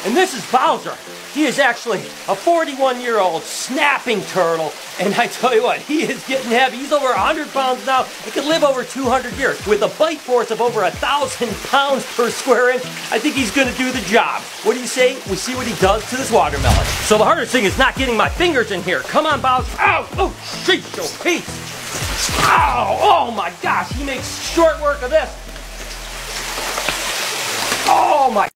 And this is Bowser. He is actually a 41-year-old snapping turtle, and I tell you what, he is getting heavy. He's over 100 pounds now. He could live over 200 years. With a bite force of over 1,000 pounds per square inch, I think he's gonna do the job. What do you say? We see what he does to this watermelon. So the hardest thing is not getting my fingers in here. Come on, Bowser. Ow! Oh, sheesh, oh, peace. Ow! Oh my gosh, he makes short work of this. Oh my